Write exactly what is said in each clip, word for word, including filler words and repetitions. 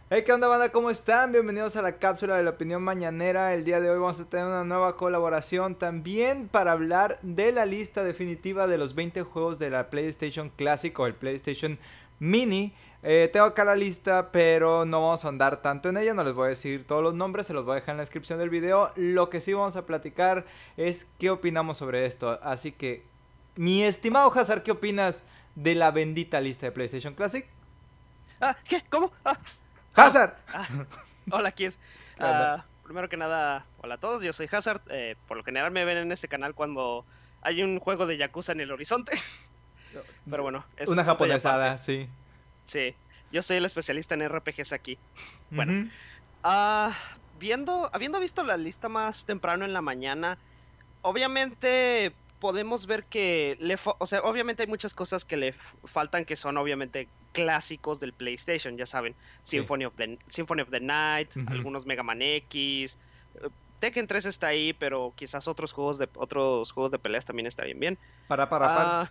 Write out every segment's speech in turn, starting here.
Hey, ¿qué onda, banda? ¿Cómo están? Bienvenidos a la cápsula de la opinión mañanera. El día de hoy vamos a tener una nueva colaboración también para hablar de la lista definitiva de los veinte juegos de la PlayStation Classic o el PlayStation Mini. Eh, tengo acá la lista, pero no vamos a andar tanto en ella. No les voy a decir todos los nombres, se los voy a dejar en la descripción del video. Lo que sí vamos a platicar es qué opinamos sobre esto. Así que, mi estimado Hazard, ¿qué opinas de la bendita lista de PlayStation Classic? Ah, ¿qué? ¿Cómo? Ah, oh, ¡Hazard! ah, hola, Kid. ¿Qué onda? Ah, primero que nada, hola a todos, yo soy Hazard. Eh, por lo general me ven en este canal cuando hay un juego de Yakuza en el horizonte. Pero bueno, eso es Una punto y aparte. japonesada, sí. Sí, yo soy el especialista en R P Gs aquí. Bueno, Ujú. ah, viendo, habiendo visto la lista más temprano en la mañana, obviamente podemos ver que le fa- o sea, obviamente hay muchas cosas que le f- faltan que son obviamente clásicos del PlayStation, ya saben, Sí. Symphony of the, Symphony of the Night, Ujú. algunos Mega Man X, eh, Tekken tres está ahí, pero quizás otros juegos de otros juegos de peleas también estarían bien. Para para par. Ah,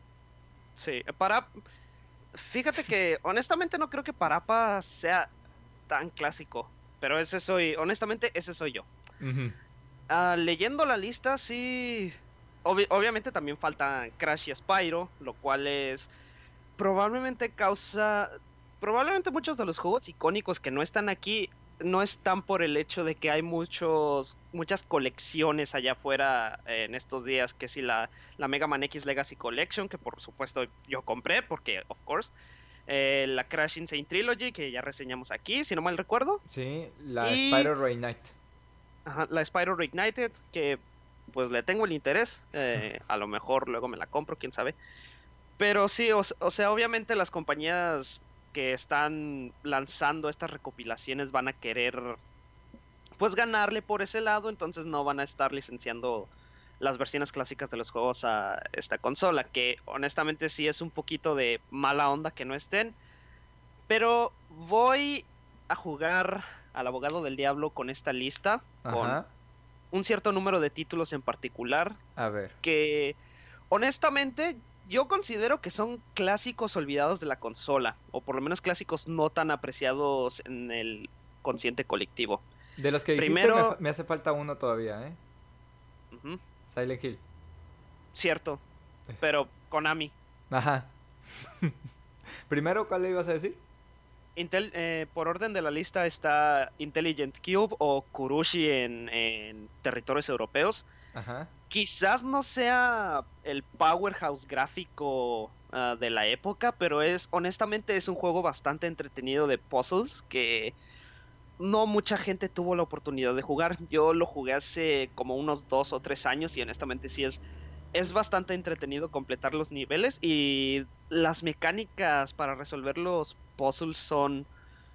sí, para fíjate que honestamente no creo que Parapa sea tan clásico, pero ese soy, honestamente ese soy yo. Ujú. Ah, leyendo la lista, sí. Obvi- obviamente también faltan Crash y Spyro, lo cual es probablemente causa. Probablemente muchos de los juegos icónicos que no están aquí no están por el hecho de que hay muchos, muchas colecciones allá afuera eh, en estos días, que si la, la Mega Man X Legacy Collection, que por supuesto yo compré, porque, of course, eh, la Crash Insane Trilogy, que ya reseñamos aquí, si no mal recuerdo, Sí, la y Spyro Reignited. ajá, la Spyro Reignited, que pues le tengo el interés. Eh, a lo mejor luego me la compro, quién sabe. Pero sí, o, s- o sea, obviamente las compañías que están lanzando estas recopilaciones van a querer pues ganarle por ese lado, entonces no van a estar licenciando las versiones clásicas de los juegos a esta consola, que honestamente sí es un poquito de mala onda que no estén, pero voy a jugar al abogado del diablo con esta lista, con Ajá. un cierto número de títulos en particular A ver. que honestamente yo considero que son clásicos olvidados de la consola, o por lo menos clásicos no tan apreciados en el consciente colectivo. De los que dijiste, me, fa- Primero, me hace falta uno todavía, ¿eh? ujú, Silent Hill. cierto, pero Konami. Ajá. Primero, ¿cuál le ibas a decir? Intel, eh, por orden de la lista está Intelligent Cube o Kurushi en, en territorios europeos. Ajá. Quizás no sea el powerhouse gráfico ah, de la época, pero es honestamente es un juego bastante entretenido de puzzles que no mucha gente tuvo la oportunidad de jugar. Yo lo jugué hace como unos dos o tres años y honestamente sí es, es bastante entretenido completar los niveles y las mecánicas para resolver los puzzles son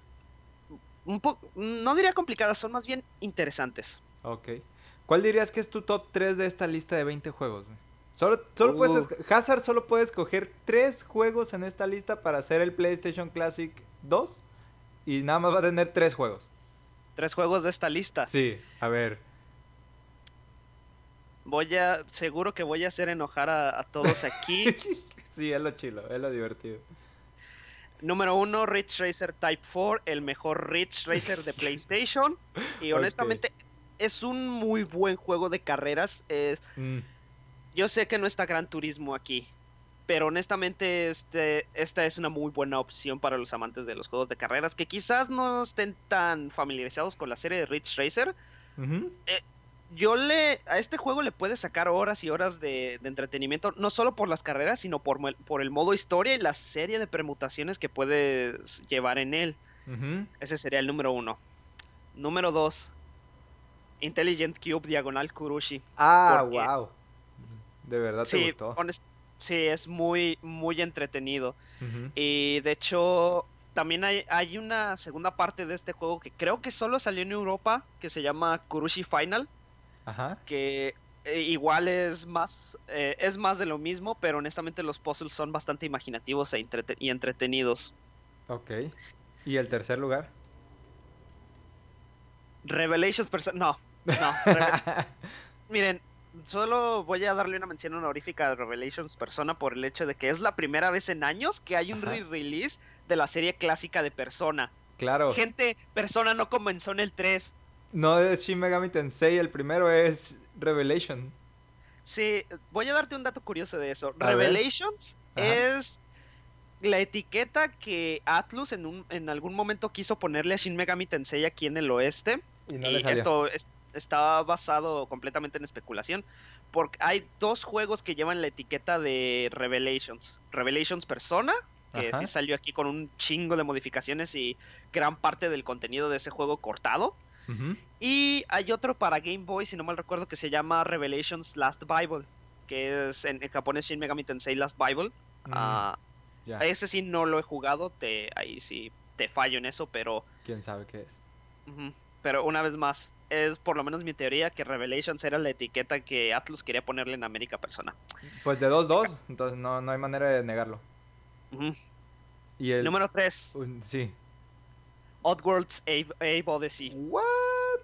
un poco, no diría complicadas, son más bien interesantes. Ok. ¿Cuál dirías que es tu top tres de esta lista de veinte juegos, güey? Solo, solo puedes... Uh, esco- Hazard solo puede escoger tres juegos en esta lista para hacer el PlayStation Classic dos. Y nada más va a tener tres juegos. tres juegos de esta lista. Sí, a ver. Voy a, seguro que voy a hacer enojar a, a todos aquí. Sí, es lo chilo, es lo divertido. Número uno, Ridge Racer Type cuatro, el mejor Ridge Racer de PlayStation. Y Ok. honestamente, es un muy buen juego de carreras. Es, Mm, yo sé que no está Gran Turismo aquí, pero honestamente, este, esta es una muy buena opción para los amantes de los juegos de carreras que quizás no estén tan familiarizados con la serie de Ridge Racer. ujú. eh, yo le a este juego le puedes sacar horas y horas de, de entretenimiento, no solo por las carreras, sino por, mo- por el modo historia y la serie de permutaciones que puedes llevar en él. Ujú. Ese sería el número uno. Número dos, Intelligent Cube Diagonal Kurushi. Ah, Porque wow. De verdad te sí, gustó. honest- sí, es muy, muy entretenido. Ujú. Y de hecho, también hay, hay una segunda parte de este juego que creo que solo salió en Europa, que se llama Kurushi Final, Ajá. que eh, igual es más, eh, es más de lo mismo, pero honestamente los puzzles son bastante imaginativos e entrete- y entretenidos. Ok. ¿Y el tercer lugar? Revelations Person... No, no. Reve- Miren, solo voy a darle una mención honorífica a Revelations Persona por el hecho de que es la primera vez en años que hay un Ajá. re-release de la serie clásica de Persona. Claro. Gente, Persona no comenzó en el tres. No es Shin Megami Tensei, el primero es Revelation. Sí, voy a darte un dato curioso de eso. A ver. Revelations Ajá. es la etiqueta que Atlus en, un, en algún momento quiso ponerle a Shin Megami Tensei aquí en el oeste. Y no le Y salió. esto es- está basado completamente en especulación. Porque hay dos juegos que llevan la etiqueta de Revelations. Revelations Persona, que sí Ajá. salió aquí con un chingo de modificaciones y gran parte del contenido de ese juego cortado. Ujú. Y hay otro para Game Boy, si no mal recuerdo, que se llama Revelations Last Bible, que es en, en japonés Shin Megami Tensei Last Bible. Mm, Ah, ya. ese sí no lo he jugado, te, ahí sí te fallo en eso, pero, ¿Quién sabe qué es? ujú, pero una vez más, es por lo menos mi teoría que Revelations era la etiqueta que Atlus quería ponerle en América Persona. Pues de dos dos, entonces no, no hay manera de negarlo. Ujú. Y el... Número tres, un- sí. Oddworld's Abe, Abe Odyssey. What?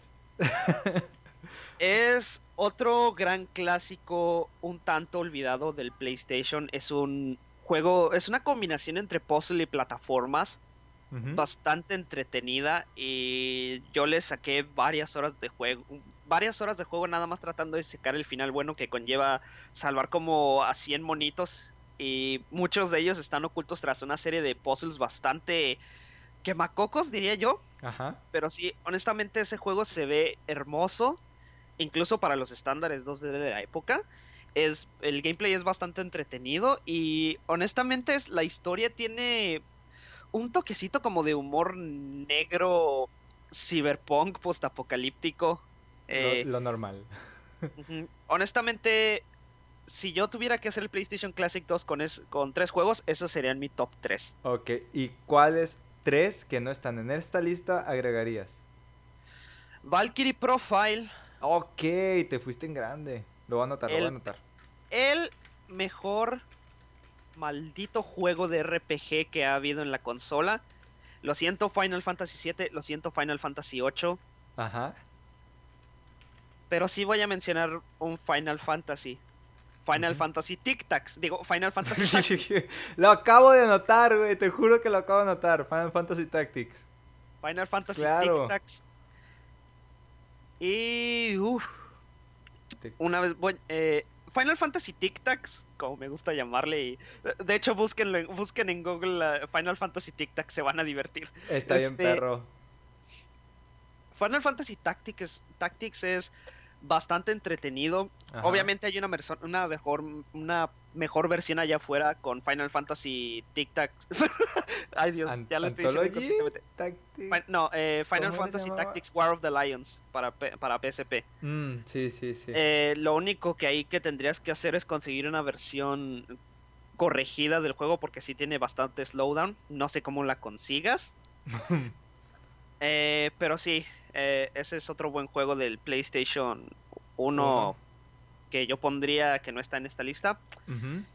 Es otro gran clásico un tanto olvidado del PlayStation. Es un juego, es una combinación entre puzzle y plataformas Ujú. bastante entretenida y yo le saqué varias horas de juego, varias horas de juego nada más tratando de sacar el final bueno que conlleva salvar como a cien monitos y muchos de ellos están ocultos tras una serie de puzzles bastante quemacocos, diría yo, Ajá. pero sí, honestamente ese juego se ve hermoso incluso para los estándares dos D de la época. Es, el gameplay es bastante entretenido y honestamente es, la historia tiene un toquecito como de humor negro, cyberpunk, postapocalíptico. Lo, Eh, lo normal. ujú. Honestamente, si yo tuviera que hacer el PlayStation Classic dos con, es, con tres juegos, esos serían mi top tres. Ok, ¿y cuáles tres que no están en esta lista agregarías? Valkyrie Profile, Ok, te fuiste en grande. Lo voy a anotar, lo voy a el, anotar. el mejor maldito juego de R P G que ha habido en la consola. Lo siento Final Fantasy siete, lo siento Final Fantasy ocho, Ajá. pero sí voy a mencionar un Final Fantasy. Final Ujú. Fantasy Tic Tacs, digo Final Fantasy Tactics. Lo acabo de anotar, güey. Te juro que lo acabo de anotar. Final Fantasy Tactics. Final Fantasy Tic Claro. Tacs. Y uff, Te- una vez voy, eh, Final Fantasy Tic Tacs, como me gusta llamarle. Y, de hecho, búsquenlo, en- busquen en Google uh, Final Fantasy Tic Tacs, se van a divertir. Está bien, Este, perro. Final Fantasy Tactics, Tactics es bastante entretenido. Ajá. Obviamente hay una, una, mejor, una mejor versión allá afuera con Final Fantasy Tic Tacs. Ay Dios, An- ya lo estoy diciendo Anthology inconscientemente. Tactics. Fi- no, eh, Final ¿Cómo era se Fantasy llamaba? Tactics War of the Lions para, P- para P S P. Mm, sí, sí, sí. Eh, lo único que ahí que tendrías que hacer es conseguir una versión corregida del juego porque sí tiene bastante slowdown. No sé cómo la consigas. Eh, pero sí, eh, ese es otro buen juego del PlayStation uno Uno. que yo pondría que no está en esta lista. Ujú.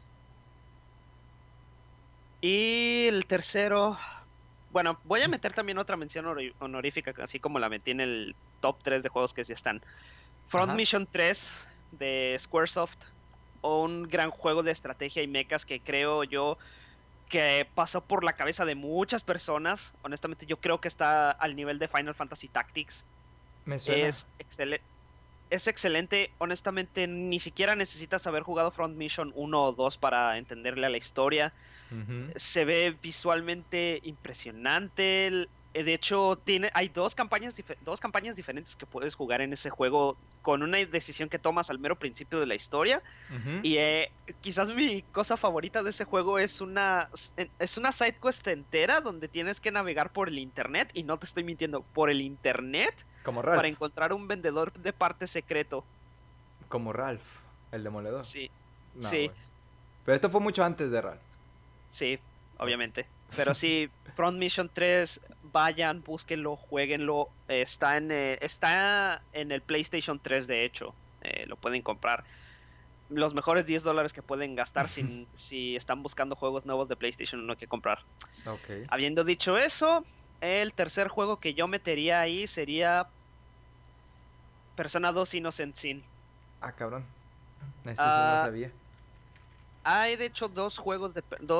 Y el tercero, bueno, voy a meter también otra mención honor- honorífica, así como la metí en el top tres de juegos que sí están. Front Ajá. Mission tres de Squaresoft, un gran juego de estrategia y mechas que creo yo que pasó por la cabeza de muchas personas. Honestamente, yo creo que está al nivel de Final Fantasy Tactics. Me suena. Es excelente. Es excelente, honestamente ni siquiera necesitas haber jugado Front Mission uno o dos para entenderle a la historia. Ujú. Se ve visualmente impresionante. el- eh, De hecho, tiene, hay dos campañas, dife- dos campañas diferentes que puedes jugar en ese juego con una decisión que tomas al mero principio de la historia. Ujú. Y eh, quizás mi cosa favorita de ese juego es una, es una side quest entera donde tienes que navegar por el internet, y no te estoy mintiendo, por el internet Como para Ralph. encontrar un vendedor de partes secreto. Como Ralph, el demoledor. Sí, No, sí, güey. Pero esto fue mucho antes de Ralph. sí, obviamente. Pero sí, Front Mission tres, vayan, búsquenlo, jueguenlo. eh, Está en, eh, está en el PlayStation tres, de hecho. eh, lo pueden comprar. Los mejores diez dólares que pueden gastar sin, si están buscando juegos nuevos de PlayStation uno que comprar. Ok. Habiendo dicho eso, el tercer juego que yo metería ahí sería Persona dos Innocent Sin. Ah, cabrón. Ese sí no Ah, sabía. hay de hecho dos juegos de... do-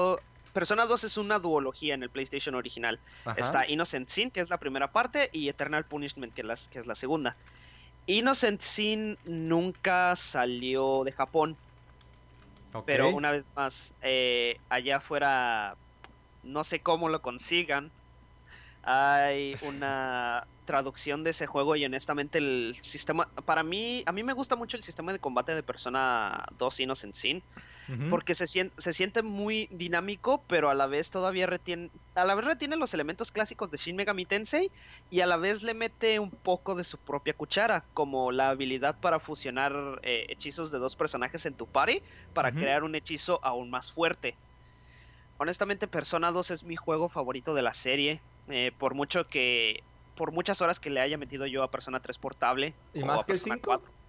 Persona dos es una duología en el PlayStation original. Ajá. Está Innocent Sin, que es la primera parte, y Eternal Punishment, que es la, que es la segunda. Innocent Sin nunca salió de Japón, Ok. pero una vez más, eh, allá afuera, no sé cómo lo consigan. Hay una traducción de ese juego y honestamente el sistema, para mí, a mí me gusta mucho el sistema de combate de Persona dos Innocent Sin, Ujú. porque se siente, se siente muy dinámico, pero a la vez todavía retiene, a la vez retiene los elementos clásicos de Shin Megami Tensei y a la vez le mete un poco de su propia cuchara, como la habilidad para fusionar eh, hechizos de dos personajes en tu party para Ujú. crear un hechizo aún más fuerte. Honestamente, Persona dos es mi juego favorito de la serie, eh, por mucho que, por muchas horas que le haya metido yo a Persona tres Portable ¿Y o más a que el Persona cinco? cuatro.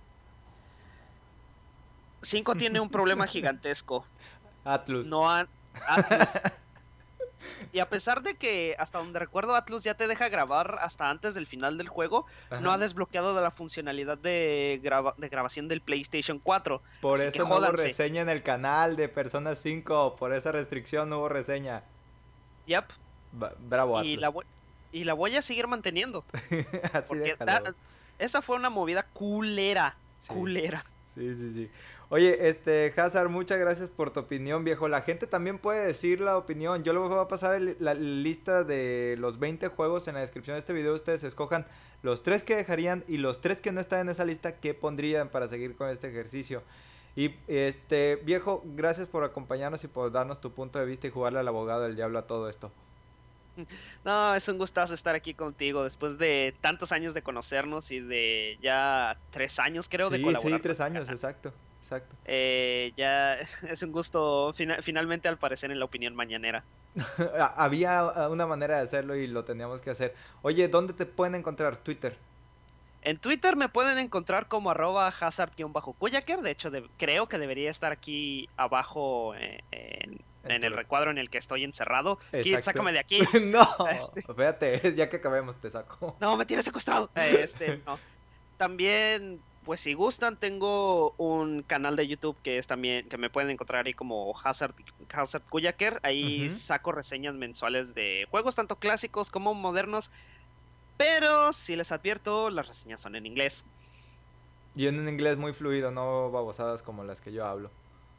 cinco tiene un problema gigantesco. Atlus. No han... Atlus. Y a pesar de que, hasta donde recuerdo, Atlus ya te deja grabar hasta antes del final del juego, no ha Ajá. desbloqueado de la funcionalidad de, graba- de grabación del PlayStation cuatro. Por Así que eso no hubo jódanse. reseña en el canal de Persona cinco. Por esa restricción no hubo reseña. Yep. Ba- Bravo, Y Atlus. la, voy- y la voy a seguir manteniendo. Así Porque déjalo. da- esa fue una movida culera. Sí. Culera. Sí, sí, sí. Oye, este, Hazard, muchas gracias por tu opinión, viejo. La gente también puede decir la opinión. Yo les voy a pasar el- la lista de los veinte juegos en la descripción de este video. Ustedes escojan los tres que dejarían y los tres que no están en esa lista, ¿qué pondrían para seguir con este ejercicio? Y, este, viejo, gracias por acompañarnos y por darnos tu punto de vista y jugarle al abogado del diablo a todo esto. No, es un gustazo estar aquí contigo después de tantos años de conocernos y de ya tres años, creo, de Sí, sí, colaborar con tres el años, canal. exacto, exacto. Eh, ya es un gusto fina- finalmente al parecer en la opinión mañanera. Había una manera de hacerlo y lo teníamos que hacer. Oye, ¿dónde te pueden encontrar? Twitter. En Twitter me pueden encontrar como arroba hazard-kuyaker. De hecho, de- creo que debería estar aquí abajo eh, en, en el Entonces, recuadro en el que estoy encerrado. Kid, exacto. sácame de aquí. No, Este, espérate, ya que acabemos te saco. no, me tienes secuestrado. Eh, Este, no. También, pues si gustan, tengo un canal de YouTube que es también, que me pueden encontrar ahí como Hazard, Hazard Kuyaker. Ahí Ujú. saco reseñas mensuales de juegos, tanto clásicos como modernos. Pero si les advierto, las reseñas son en inglés. Y en un inglés muy fluido, no babosadas como las que yo hablo.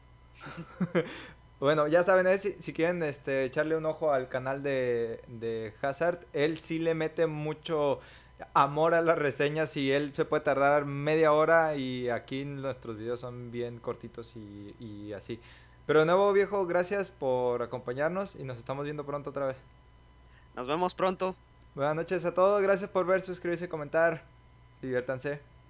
Bueno, ya saben, eh, si, si quieren este, echarle un ojo al canal de, de Hazard, él sí le mete mucho amor a las reseñas y él se puede tardar media hora y aquí nuestros videos son bien cortitos y, y así. Pero de nuevo, viejo, gracias por acompañarnos y nos estamos viendo pronto otra vez. Nos vemos pronto. Buenas noches a todos, gracias por ver, suscribirse, comentar, diviértanse.